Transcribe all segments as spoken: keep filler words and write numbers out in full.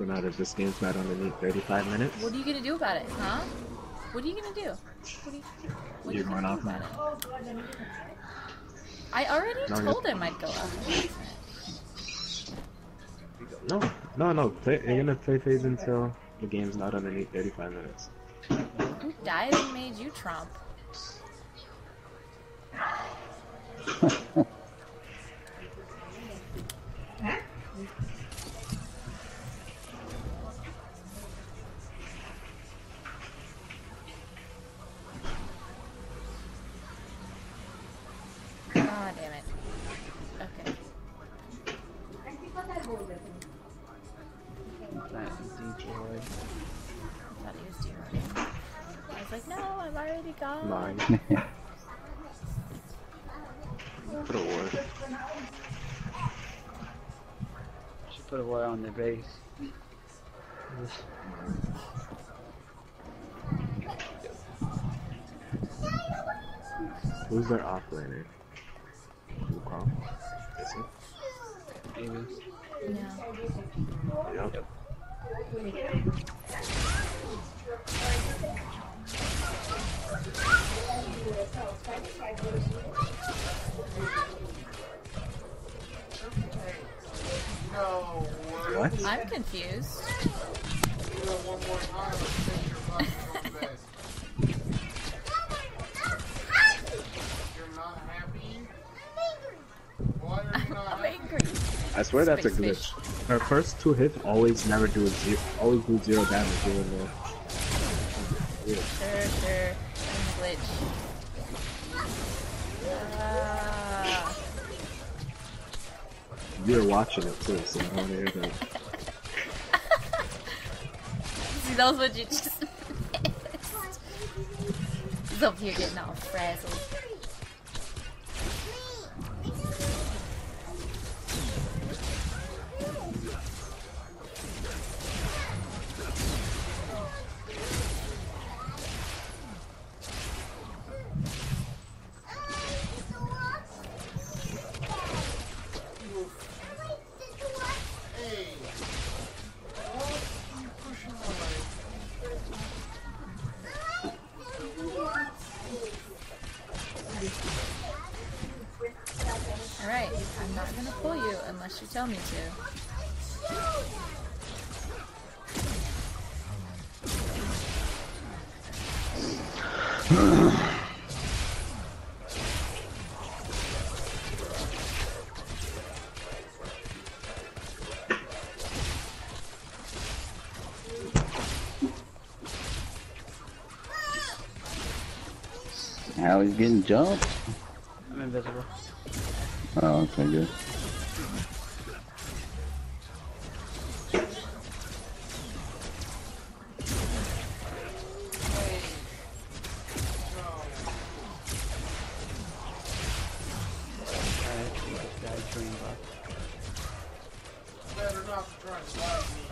point out if this game's not underneath thirty-five minutes. What are you gonna do about it, huh? What are you gonna do? What are you, what are you You're gonna going do off about it? I already No, told you're- him I'd go off. No, no, no. Play, you're gonna play phase until the game's not underneath thirty-five minutes. Who died and made you Trump? Ah, damn it. Okay. That is Detroit. I thought he was deroading. I was like, no, I've already gone. Mine. Put a ward. Should put a wire on their base. Who's their offlaner? Wukong? Is it? Maybe. No. Yep. What? I'm confused. I'm angry. I swear that's a Space glitch. Her first two hits always never do a zero, always do zero damage even though. Weird. Sure, sure. I'm a glitch. Ah. You're watching it too, so I don't hear that. See, that was what you just missed. He's up here getting all frazzled. Alright, I'm not gonna pull you unless you tell me to. How he's getting jumped? I'm invisible. Oh, okay, good. Alright, this guy trained by. Better not to try and slide me.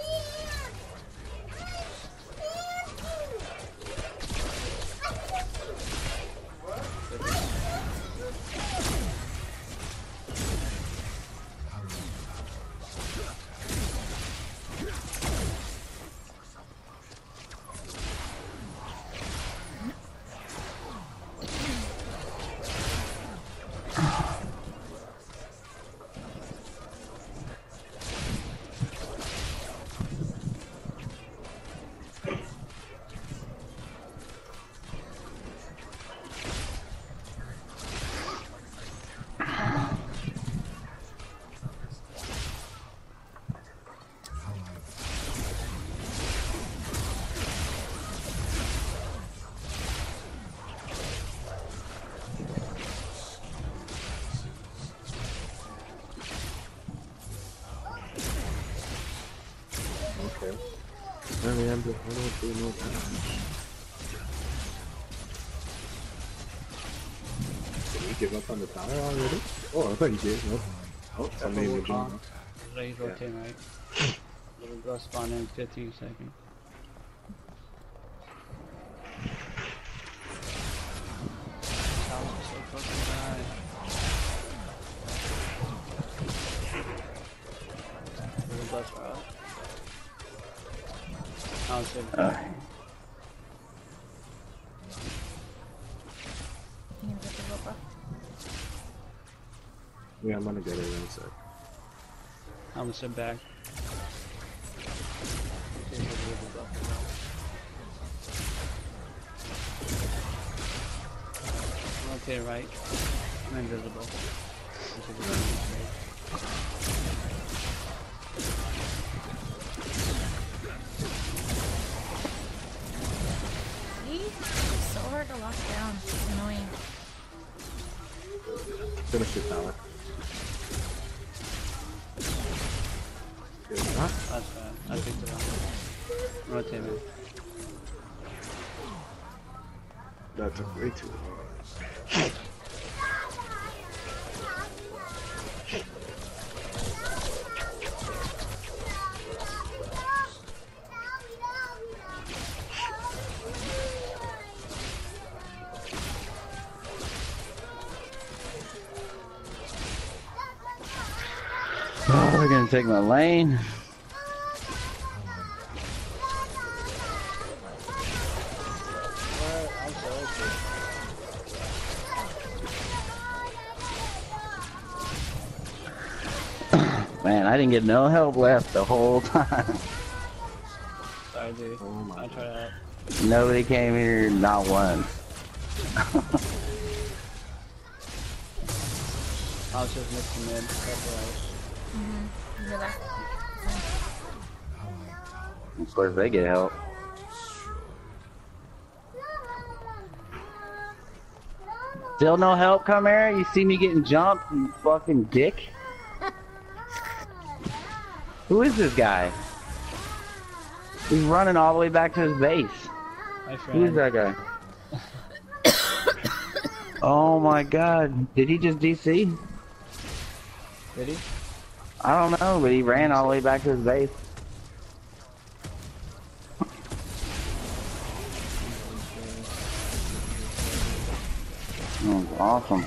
Okay. Apparently I'm just, I don't do no damage. Did you give up on the tower already? Oh, I thought you did. Nope. Oh, somebody in the jungle. Raise Yeah. rotate right. Little girl spawn in fifteen seconds. Towers so fucking high. Little bus route. I'll sit Uh, back. You gonna get the rope up? Yeah, I'm gonna get it in a sec. I'm gonna sit back. Okay, right. I'm invisible. See? It's so hard to lock down. It's annoying. Finish your tower. Good enough. That's fine. I picked it up. Rotate me. That took way too long. oh, they're gonna take my lane. Man, I didn't get no help left the whole time. Sorry, dude. Oh my I tried out. Nobody came here, not one. I was just mixing mid. That's right. Mm-hmm. You're like, Of course, they get help. Still no help, come here? You see me getting jumped, you fucking dick? Who is this guy? He's running all the way back to his base. My Who is friend. that guy? Oh my god. Did he just D C? Did he? I don't know, but he ran all the way back to his base. Oh, awesome.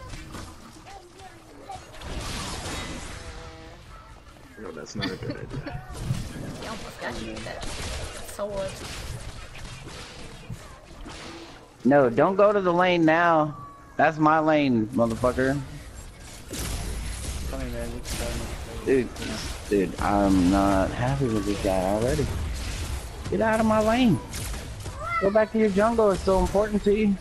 No, that's not a good idea. you almost got you with that sword. No, don't go to the lane now. That's my lane, motherfucker. Come here, man. We can start next Dude, dude, I'm not happy with this guy already. Get out of my lane. Go back to your jungle. It's so important to you.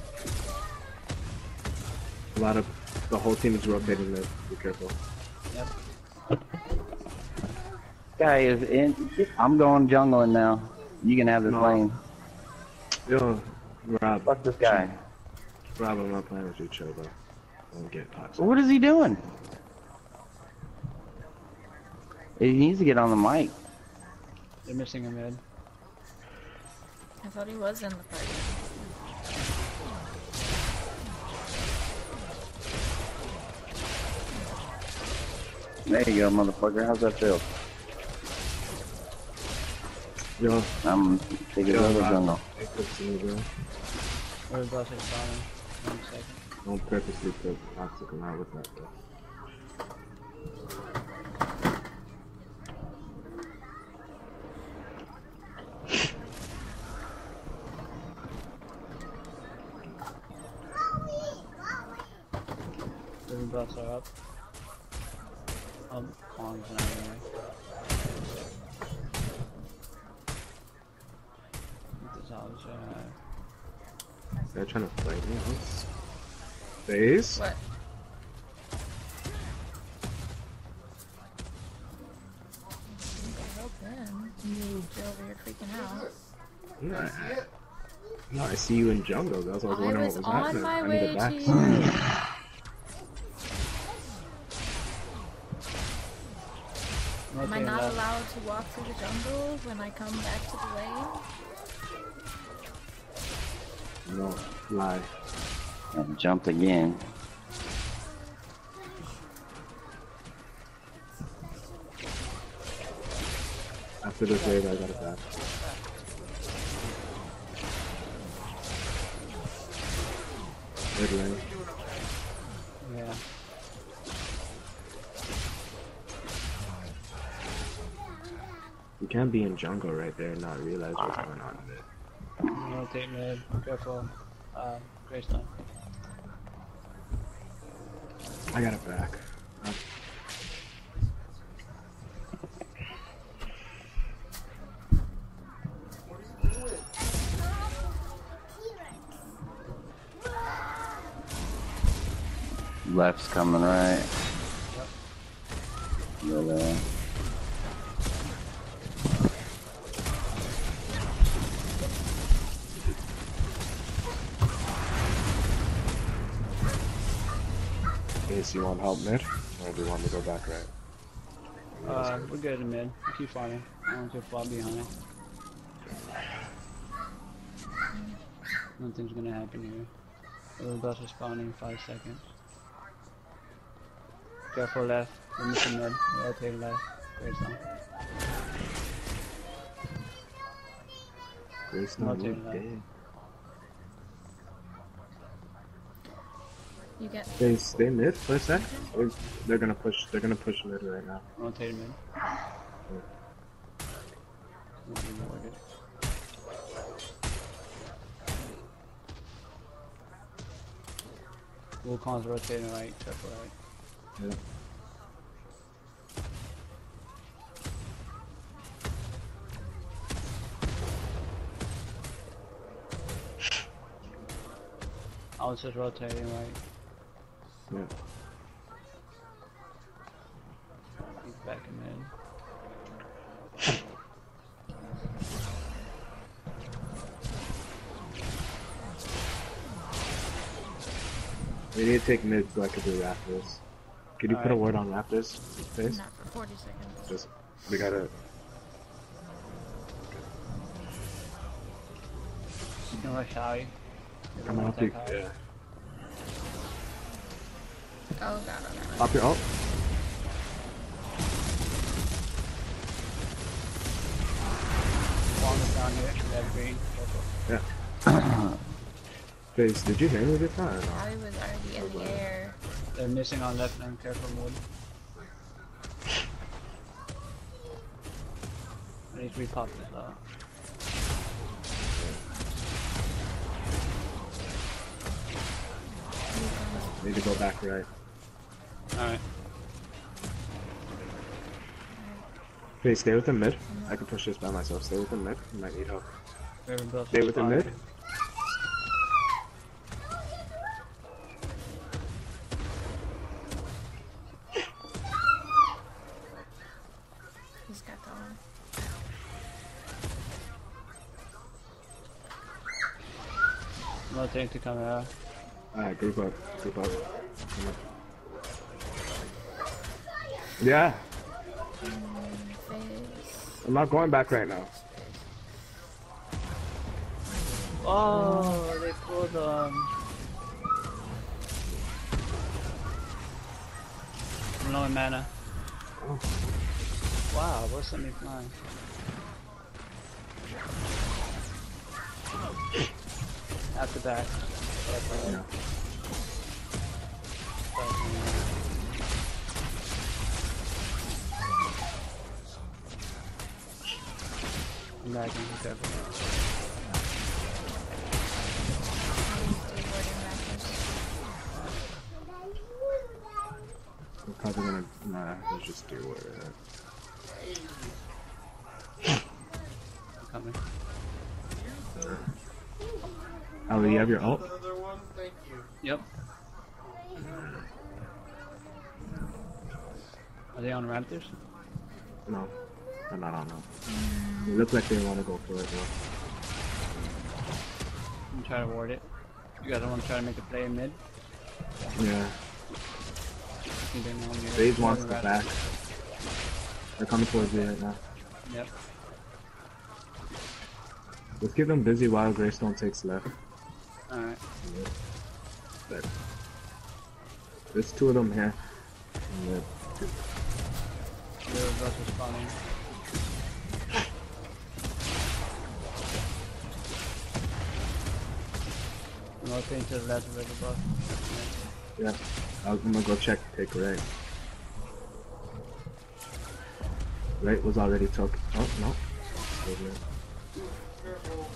A lot of the whole team is rotating there. Be careful. Yep. Guy is in. I'm going jungling now. You can have this No. lane. Yo, Rob. Fuck this guy. Rob, I'm not playing with you, chill, though. Don't get toxic. What is he doing? He needs to get on the mic. They're missing a mid. I thought he was in the party. There you go, motherfucker. How's that feel? Yo, I'm taking yo, over Rob. jungle. Hey, good to see you, bro. Where's the spawning? One second. Don't purposely put toxic around with that, bro. Living buffs are up. Um, Kong's not anyway. This is uh, They're trying to fight me. Phase? What? Help him. You're over here freaking out. No, no, I see you in jungle. That's why I was I wondering was what was on happening. my I way need a to back. you. Am I not allowed to walk through the jungle when I come back to the lane? No, lie. And jumped again. After this wave, I got it back. Mid lane. Yeah. You can't be in jungle right there and not realize what's going on in it. Rotate mid. Careful. Uh, Greystone. I got it back. Uh, Left's coming right. Yep. Yeah. Ace, you want help mid? Or do you want me to go back right? Uh, we're good in mid. Keep farming. I want to fall behind. Nothing's gonna happen here. Little bus is spawning in five seconds. Careful left. We're missing mid. Rotate left. Greystone. Greystone, Rotate you're left. dead. You get. They stay mid for a sec. Or they're gonna push. They're gonna push mid right now. Rotate mid. Nothing warded. Wukong's rotating right. Careful right. Yeah. I was just rotating right. Yeah. He's back in mid. We need to take mid so I can do Raptors. Could you All put a right. word on Raptors? Face? Not for forty seconds. Just, we gotta. You can rush high. Come on, Attack pick. high. Yeah. Oh god, oh god. Pop your ult. Wong is down here. Red green. Careful. Yeah. Face, did you hear me this time? Or no? Abby was already in the air. They're missing on left lane. Careful mid. At least we popped it though. Need to go back right. Alright. Face, stay with the mid. I can push this by myself. Stay with the mid. You might need help. River built Stay with the mid. He's got the one. Rotate to come out. Alright, group up. Group up. Come on. Yeah, Face. I'm not going back right now. Oh, they pulled um. I'm low in mana. Oh. Wow, what's something flying? At the back. Yeah. I'm back in, be careful. We're probably gonna. Nah, let's just do it. I'm coming. Ali, you have your ult? Another one? Thank you. Yep. Are they on Raptors? No. They're not on them. They look like they want to go for it though. I'm trying to ward it. You guys want to try to make a play in mid? Yeah. I think they know me. Phase wants the Raptors. back. They're coming towards you right now. Yep. Let's give them busy while Greystone takes left. Alright. But there's two of them here. Yeah. They're about to spawn in. I'm rotating to the left of the buff. Yeah. I'm gonna go check, take right. Right was already took. Oh no. Good, man. Careful.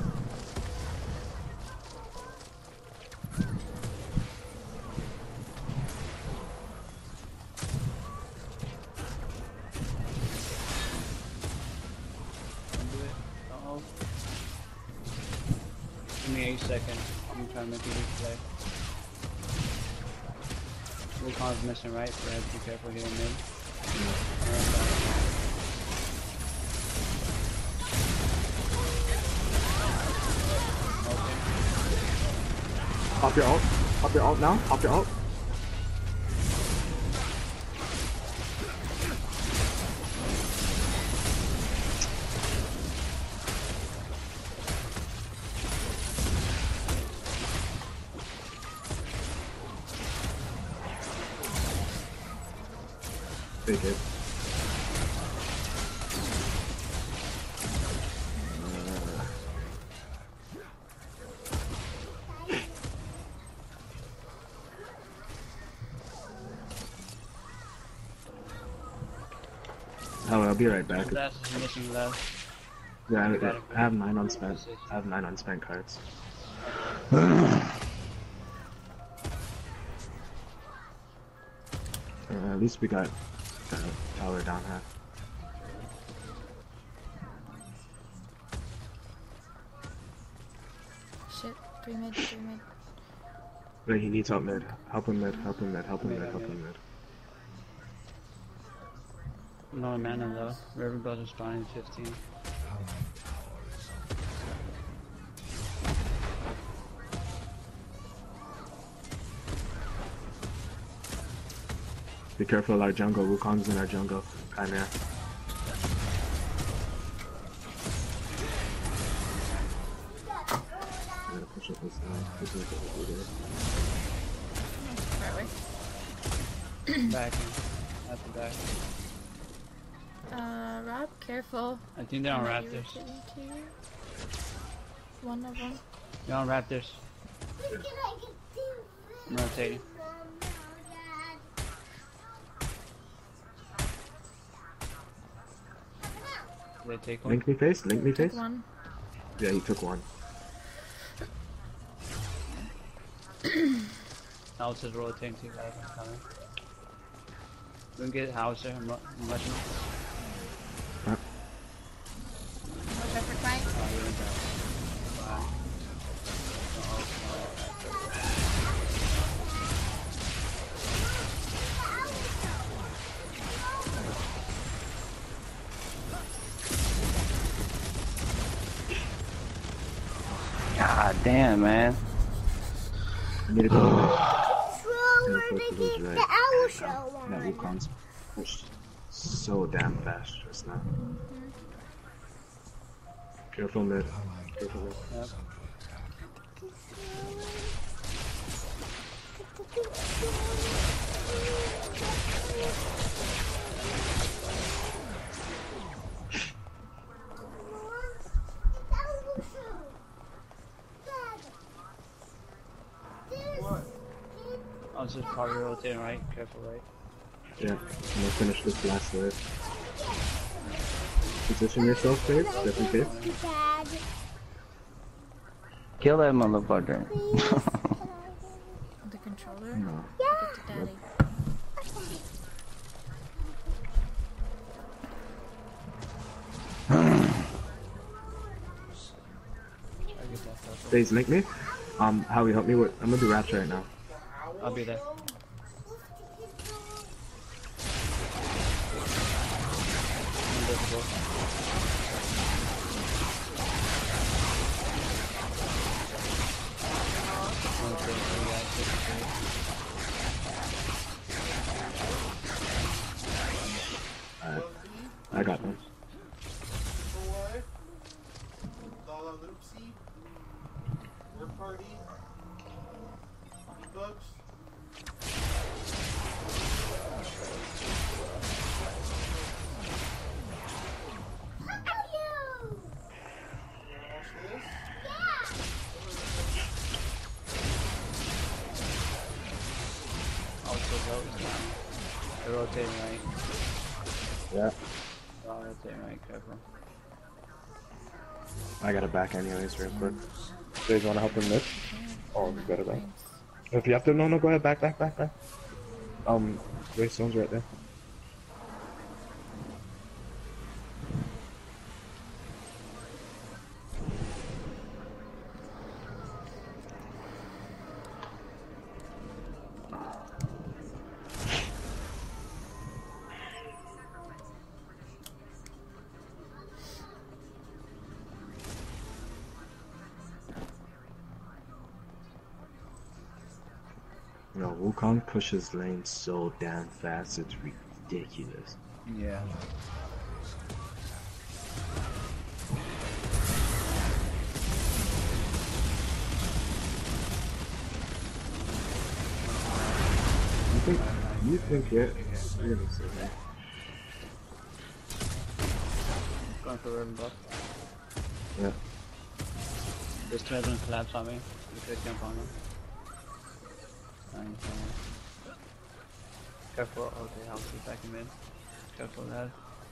Do it. Uh-oh. Give me eight seconds. I'm trying to make a good play. Wukon's missing right, so I have to be careful here and then. Pop your ult. Pop your ult now. Pop your ult. Pretty good. Oh, I'll be right back. That's missing left. Yeah, I, I have nine unspent. I have nine unspent cards. Uh, at least we got the tower down half. Shit, three mid, three mid. Wait, he needs help mid. Help him mid, help him mid, help him Mid, mid, help mid. him mid. No mana though. River Brothers spawning fifteen. Be careful of our jungle. Wukong's in our jungle. Chimera. I'm gonna push up this side. This is what we'll do there. Far away. Back in. At the back. Uh, Rob, careful. I think they're on Might be Raptors. rotating to you. One of them. They're on Raptors. I'm rotating. Did they take one? Link me face, link me Took face. one. Yeah, he took one. House is rotating to you guys. I'm coming. We can get Hauser. I'm ru- I'm rushing. Uh, Watch out for fight. Oh, you're in there. Wow. God damn, man. I need to go away. Where Yeah, did the the right. owl show That on? Wukong's pushed so damn fast just now. Careful mid. Careful mid. Yep. I'll just probably rotate right. Careful, right? Yeah, I'm gonna finish this last wave. Position yourself, Dave, just in case. Dad, Kill that motherfucker. The controller. No. Give it to daddy. I get that purple. Days, link me. Um, Howie, help me with. I'm gonna do raps right now. I'll be there. Invisible. One, two, three, guys, six, three. Alright. I got them. Away. Dollar Loopsy. Your party. Bugs. Also, go. They're rotating right. Yeah. I'll rotate right, careful. I got it back anyways, real quick. You guys wanna help him lift? Or we got it back? If you have to, no, no, go ahead, back, back, back, back. Um, Greystone's right there. You know, Wukong pushes lanes so damn fast, it's ridiculous. Yeah. You think, you think, yeah, you're gonna say that. Going for ribbon buff. Yeah. This two doesn't collapse on me. You could jump on him. Nice, nice. Careful. Okay, I'll see back in mid. Careful that.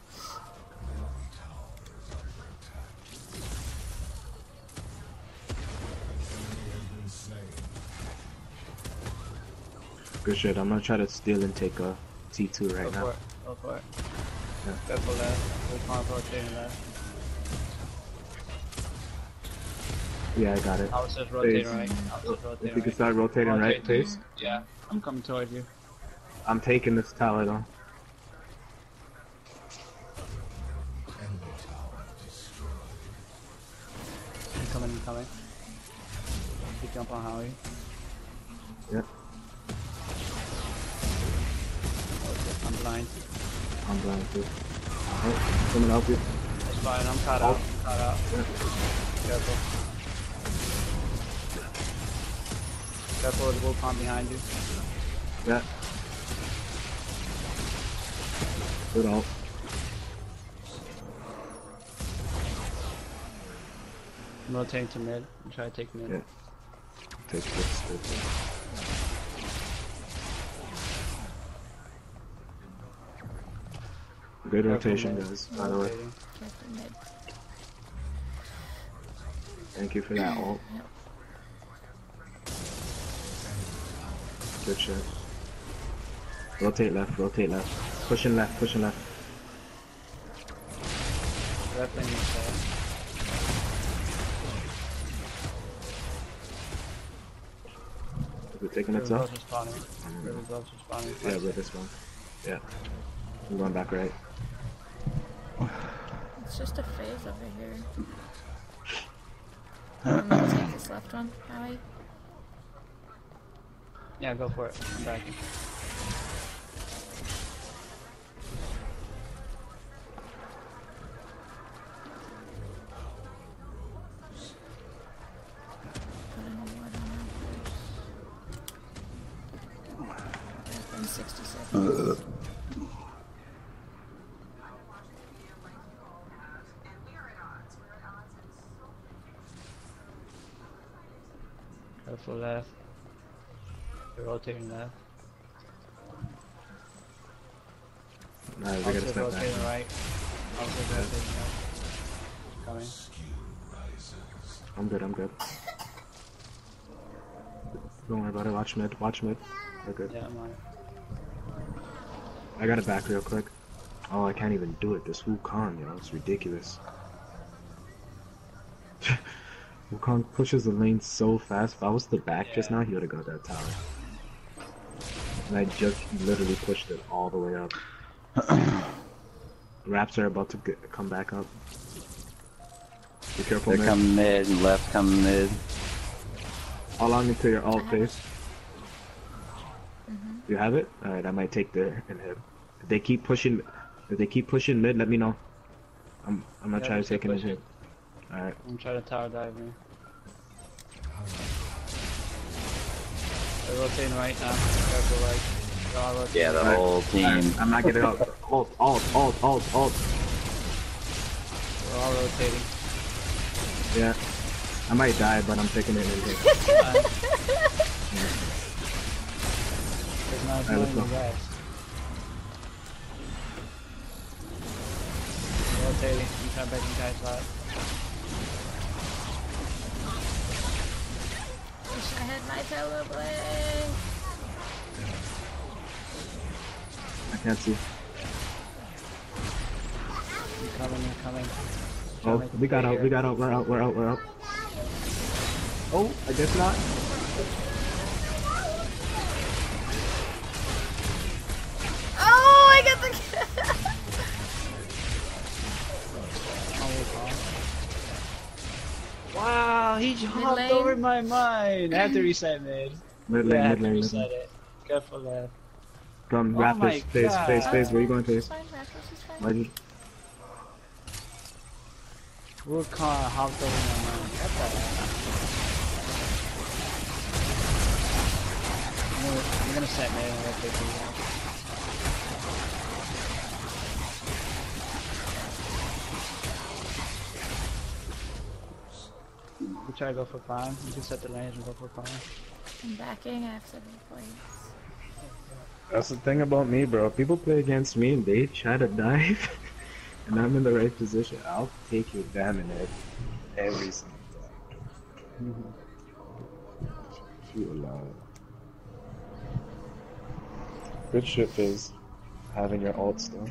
Good shit, I'm gonna try to steal and take a T two right Go now. for it. Go for it. Yeah. Careful left. We'll come rotating left. Yeah, I got it. I was just rotating Please. right. I was just rotating If you can right. start rotating right, Rotate. please. Yeah, I'm coming towards you. I'm taking this tower though. I'm coming, I'm coming. You jump on Howie. Yep, Okay, I'm blind. I'm blind too. Oh, someone help you. That's fine, I'm caught out. I'm caught out. Careful. Careful, the Wukong behind you. Yeah. Good ult. I'm rotating to mid. I'm trying to take mid. Yeah. Take this. Take this. Good Careful rotation, mid. guys. By the way, Rotating. Careful mid. thank you for that ult. Yep. Good shit. Rotate left. Rotate left. Pushing left. Pushing left. Left lane is there. Is it taking River itself? Gloves are spawning. River Gloves are spawning. Yeah, with this one. Yeah. I'm going back right. It's just a phase over here. I'm gonna take this left one, Howie. Yeah, go for it. I'm back. Put in a ward on that first. It's been sixty seconds. Careful left. You're rotating left. Nah, we Also gotta step back. rotating right. Also rotating right. Coming. I'm good, I'm good. Don't worry about it. Watch mid. Watch mid. We're good. Yeah, I'm on it. I got it back real quick. Oh, I can't even do it. This Wukong, yo. It's ridiculous. Wukong pushes the lane so fast. If I was the back Yeah. just now, he would have got that tower. And I just literally pushed it all the way up. Raps are about to get, come back up. Be careful, They're man. coming mid and left coming mid. Hold on until your ult I have phase. Mm-hmm. You have it? Alright, I might take the inhib. If they keep pushing, if they keep pushing mid, let me know. I'm, I'm gonna Yeah, try to just keep take an pushing. inhib. Alright. I'm trying to tower dive me. They're rotating right now. Careful right. They're all rotating. Yeah, the Alright. whole team. I'm not getting up. Alt, alt, alt, alt, alt. We're all rotating. Yeah. I might die, but I'm taking it in. There's not Alright, let's no go. rest. rotating. I'm trying to back you guys out. Wish I had my teleblade. I can't see. I'm coming, I'm coming. Oh, we got out, we got out, we're out, we're out, we're out. Oh, I guess not. Oh, I got the kill. Wow, he hopped lane. over my mine. I have to reset mid. Mid Yeah, I lane, have mid to lane, mid reset lane. it. Careful left. Come, Oh my Raptors, face, God. face, face, where you going, face? It's fine, Raptors is fine. Why'd you? Wukong hopped over my mine. What the hell? I'm gonna, I'm gonna set mid and I'm gonna take it out. You try to go for prime. You can set the range and go for prime. I'm backing. I have seven points. That's the thing about me, bro. People play against me and they try to dive, and I'm in the right position. I'll take you down in it every single time. You alone. Good shit, Fizz. Having your ult still.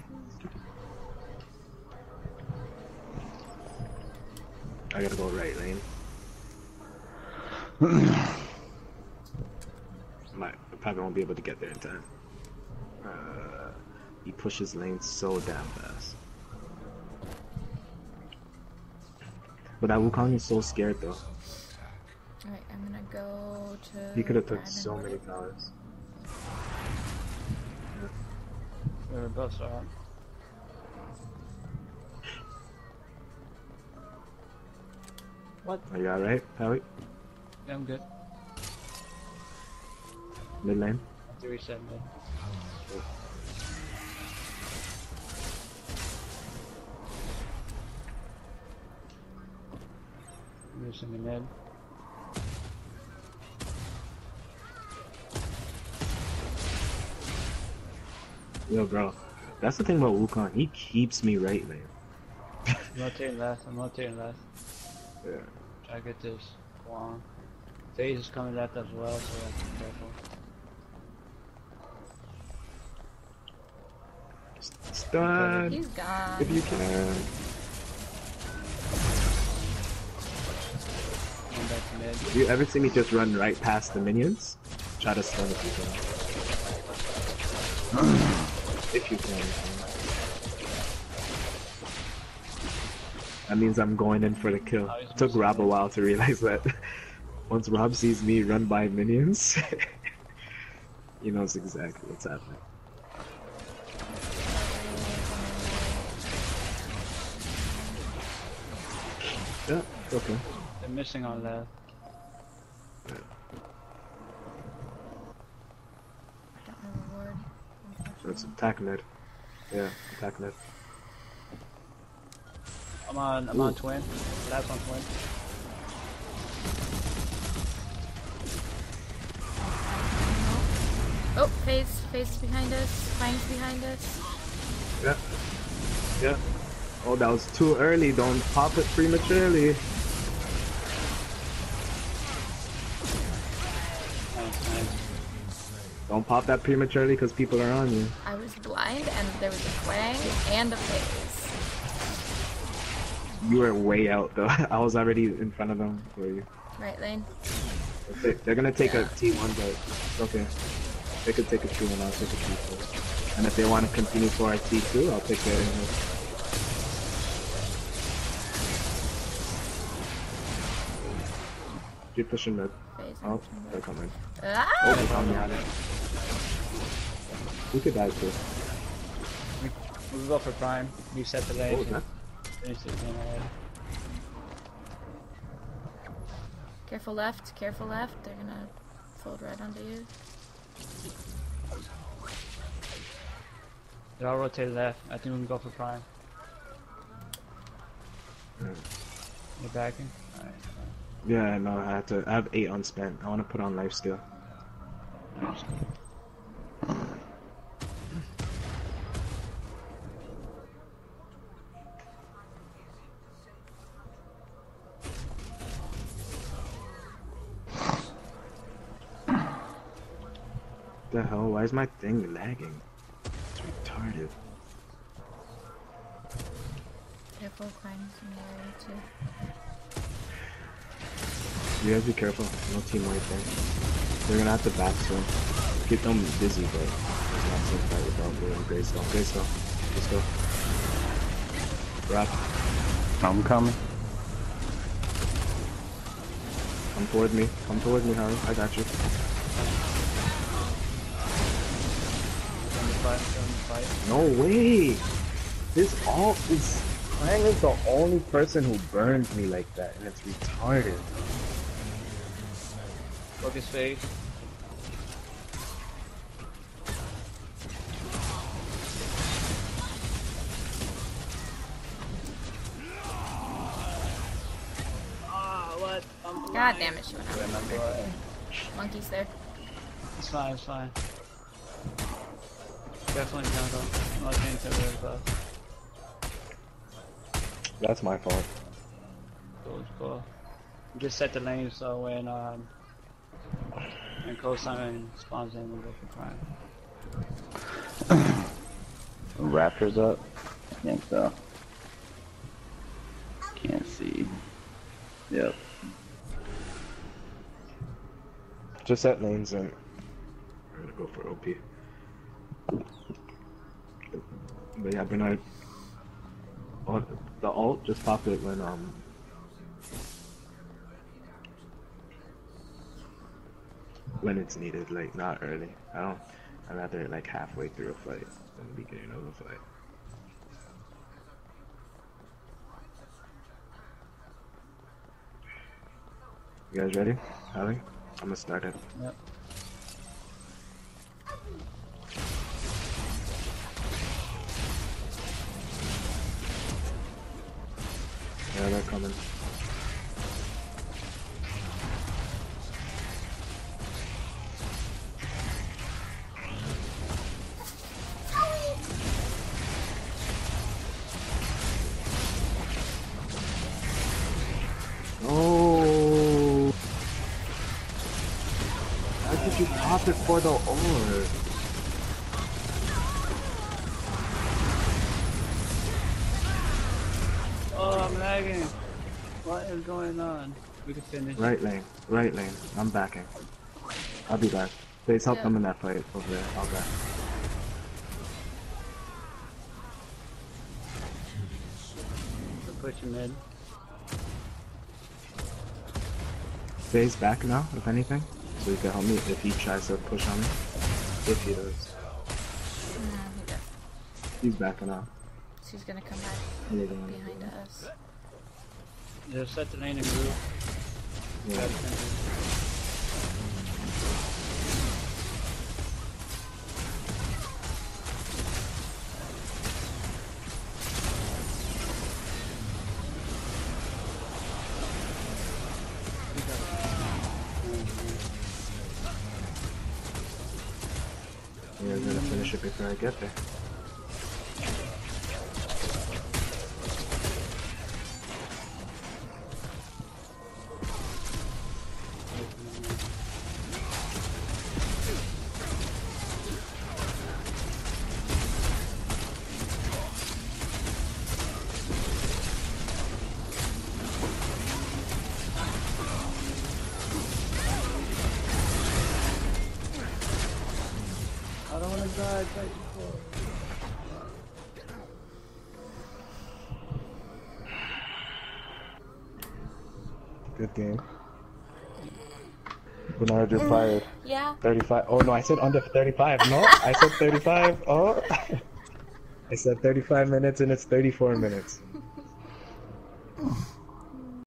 I gotta go right lane. Might, I probably won't be able to get there in time. Uh, he pushes lanes so damn fast. But that Wukong is so scared though. Alright, I'm gonna go to. He could have took Dragon so Wood. many towers. We were both up. What? Are you alright, Howie? Yeah, I'm good. Mid lane? I have to reset mid. Missing the mid. Yo, bro. That's the thing about Wukong. He keeps me right lane. I'm rotating left, I'm rotating left. Yeah. Try to get this Wong. Phase is coming left as well, so we have to be careful. Stun! He's gone. If you can. Going back to mid. If you ever see me just run right past the minions, try to stun if you can. If you can. That means I'm going in for the kill. It took Rob a while to realize that. Once Rob sees me run by minions, he knows exactly what's happening. Yeah, it's okay. They're missing on left. Got my reward. Let's attack mid. Yeah, attack mid. I'm on, I'm on twin. Last on twin. Oh, face, face behind us. Fine's behind us. Yeah. Yeah. Oh, that was too early. Don't pop it prematurely. Nice, nice. Don't pop that prematurely because people are on you. I was blind and there was a Quang and a face. You were way out though. I was already in front of them for you. Right lane. They- They're gonna take a T one, but it's okay. They could take a T one, I'll take a T two. And if they want to continue for a T two, I'll take it. Keep pushing mid. Face. Oh, they're coming. Ah! Oh, they found me on it. We could die too. We, we go for prime. You set the lane. Oh, that? Finish this game already. Careful left, careful left. They're gonna fold right onto you. They all rotate left. I think we can go for prime. Mm. You're backing? Alright. Yeah, no, I have to. I have eight unspent. I want to put on life steal. Nice. The hell? Why is my thing lagging? It's retarded. Careful, climbing in the area too. You guys be careful. No team right there. They're gonna have to back soon. Keep them busy, but there's not some fight without blue and Greystone. Greystone. Let's go. Rock. I'm coming. Come toward me. Come toward me, Harry. I got you. seventy-five, seventy-five. No way! This all is... Krang is the only person who burns me like that, and it's retarded. Focus face. Ah, what? I'm God damn it, she went out. Remember. Monkey's there. It's fine, it's fine. Definitely jungle. I'm not getting to very fast. That's my fault. Cool, cool. Just set the lane so when um when Cosign spawns in, we'll go for Prime. Raptors up? I think so. Can't see. Yep. Just set lanes and we're gonna go for O P. But yeah, Bernard. Oh, the ult just popped it when um when it's needed, like not early. I don't. I'd rather like halfway through a fight than the beginning of a fight. You guys ready? Hallie? I'm gonna start it. Yep. Yeah, they're coming. Oh! How did you pop it for the orb? Oh, I'm lagging. What is going on? We can finish. Right lane, right lane. I'm backing. I'll be back. Please help Yeah. them in that fight over there. I'll back. So push him in. Faye's back now, if anything. So you can help me if he tries to push on me. If he does. No, he does. He's backing up. She's gonna come back Yeah, they're gonna behind do it. us. Just set the lane and group. Yeah. We're gonna finish it before I get there. I don't want to die. Thank you for Good game. Bernard, you're fired. Yeah. thirty-five. Oh no, I said under thirty-five. No, I said thirty-five. Oh. I said thirty-five minutes and it's thirty-four minutes.